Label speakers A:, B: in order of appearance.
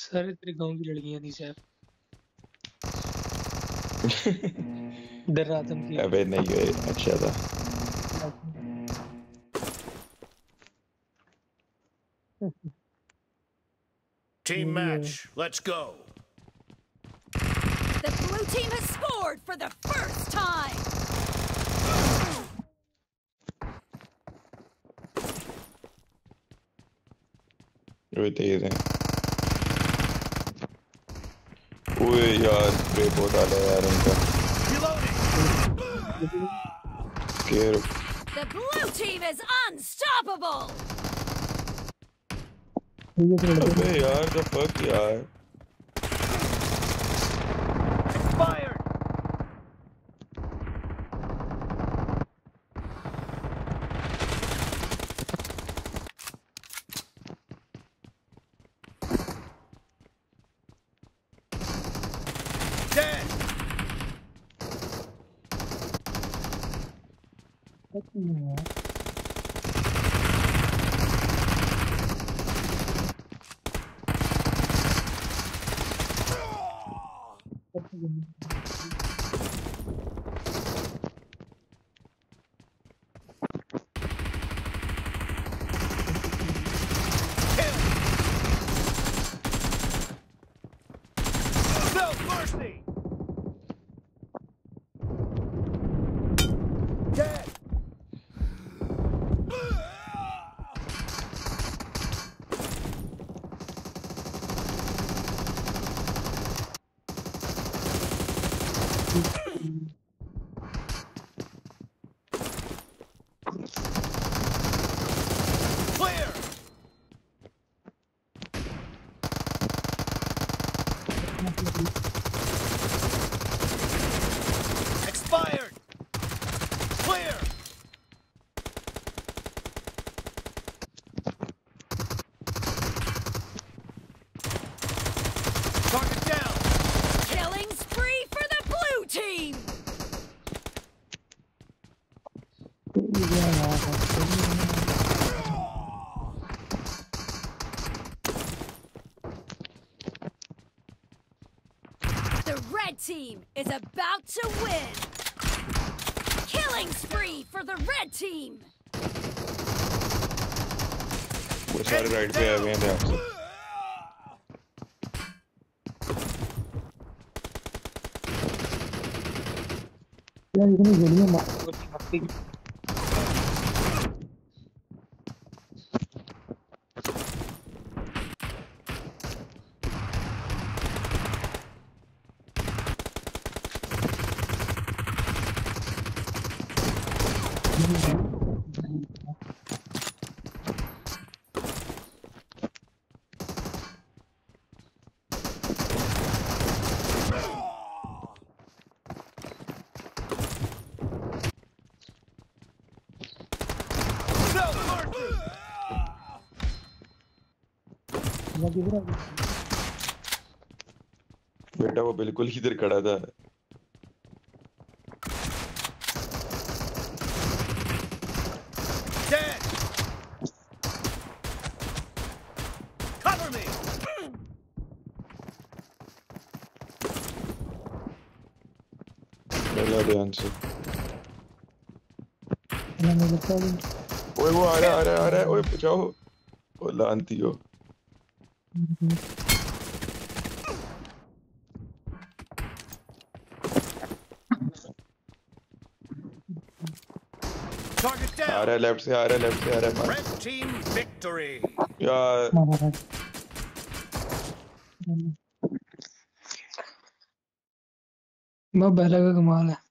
A: सारे तेरे गांव की लड़कियां थी सैफ। डर रहा था मुझे।
B: अबे नहीं है, अच्छा था।
C: Team match, let's go.
D: The blue team has scored for the first time.
B: वो तेज है। ओए यार स्प्रे बहुत डाला है यार उनका। Care.
D: The blue team is unstoppable.
B: अबे यार द फक यार।
C: Expired. Dead. No mercy. Dead. Clear. Expired. Clear. Target down.
D: Killing spree for the blue team. The red team is about to win. Killing spree for the red team.
B: वो सारे right पे आ गए हैं ध्यान से।
C: No mercy.
B: बेटा वो बिल्कुल इधर खड़ा था।
C: Dead. Cover me.
B: चला ध्यान से। ओए वो आ रहा है ओए बचाओ। ओ लानती हो।
C: Target
B: आ
C: down.
B: रहा है लेफ्ट से आ रहा है लेफ्ट से आ रहा है।
C: Red team victory.
B: यार
A: मैं बहला का कमाल है।